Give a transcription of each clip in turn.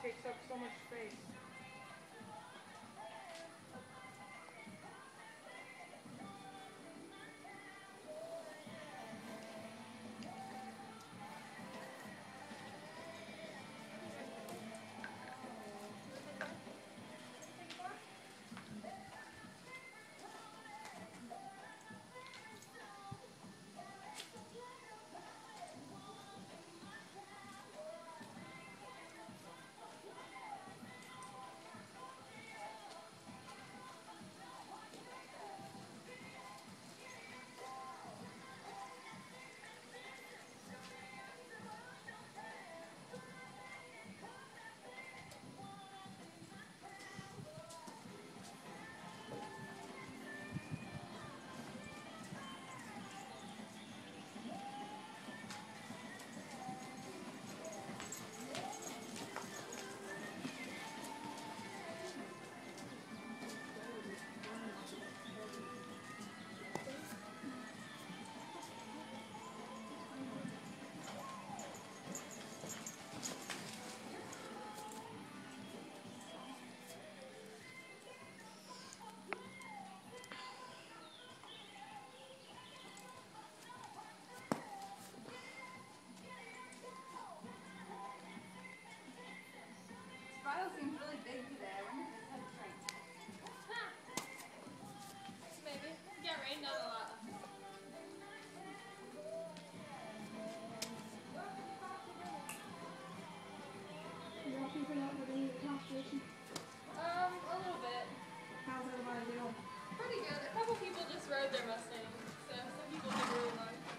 takes up so much space. Spiral seems really big today. I wonder if it's had a shrink. Maybe. Got rained on a lot. Y'all keeping up with any of the competition? A little bit. How's everybody doing? Pretty good. A couple people just rode their Mustangs, so some people never really liked them.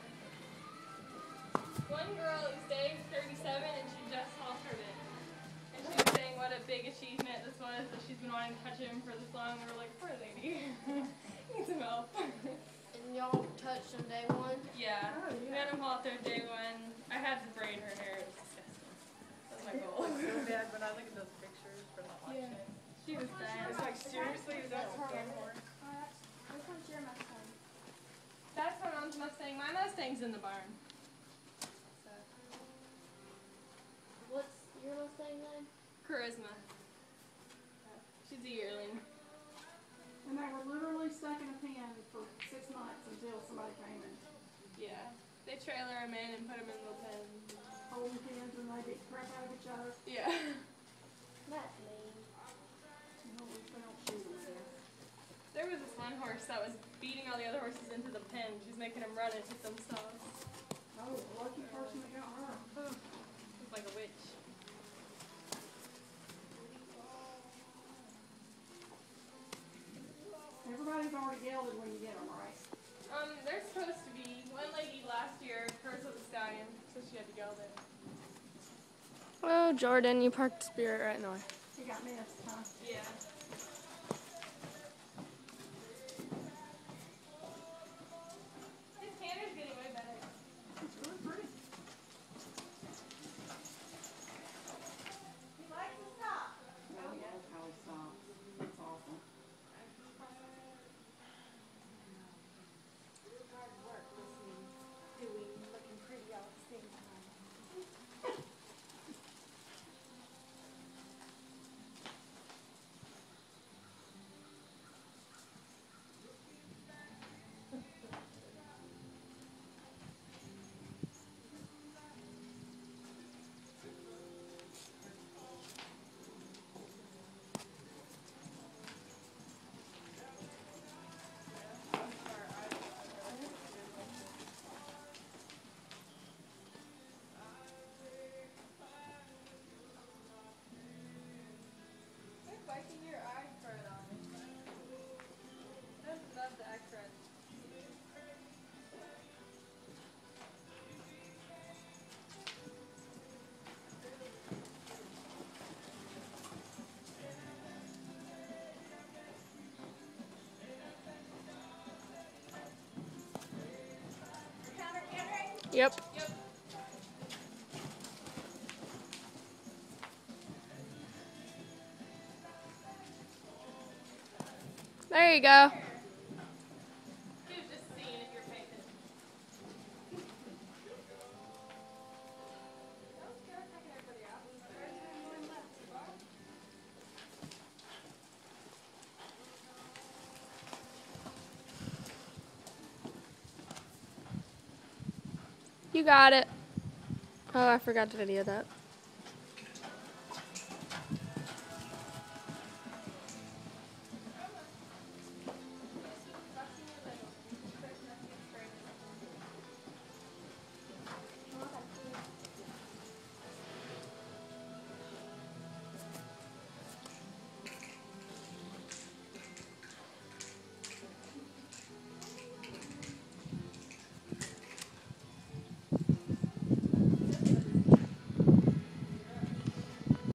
One girl is day 37 and she just haltered it. And she was saying what a big achievement this was, that she's been wanting to touch him for this long. We were like, poor lady. Need some help. And y'all touched on day one? Yeah. Oh, yeah. We had him haltered day one. I had to braid her hair. It was disgusting. That was my goal. So bad when I look at those pictures from the auction. Yeah. She was bad. It's like, seriously, is that what it's for? Which one's your Mustang? That's my mom's Mustang. My Mustang's in the barn. So. What's your Mustang name? Charisma. She's a yearling. And they were literally stuck in a pen for 6 months until somebody came and Yeah. They trailer them in and put them in the pen. holding pens and they beat the crap out of each other. Yeah. That's mean. You know, they don't shoot them, I guess. There was this one horse that was beating all the other horses into the pen. She's making them run it with themselves. Oh, the lucky person that got her. It was like a witch. Everybody's already gelded when you get them, right? They're supposed to be. One lady last year, hers was a stallion, so she had to geld it. Oh, Jordan, you parked Spirit right now. He got missed, huh? Yeah. His canter's getting way better. It's really pretty. He likes to stop. Oh, yeah, that's how he stops. That's awesome. Hard work listening, doing, looking pretty all at the same time. Quit biting your eye crud on it. I love the eye crud. Counter catering? Yep. Yep. There you go. He was just seeing if you're paying attention. That was good, taking everybody out. You got it. Oh, I forgot to video that.